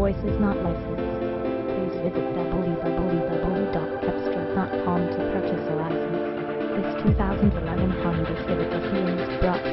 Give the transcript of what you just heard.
voice is not licensed. Please visit www.cepstral.com to purchase a license. This 2011 Honda Civic SE is brought